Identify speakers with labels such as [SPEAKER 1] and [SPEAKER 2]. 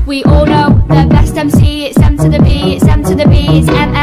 [SPEAKER 1] We all know the best MC, it's M to the B, it's M to the B, it's M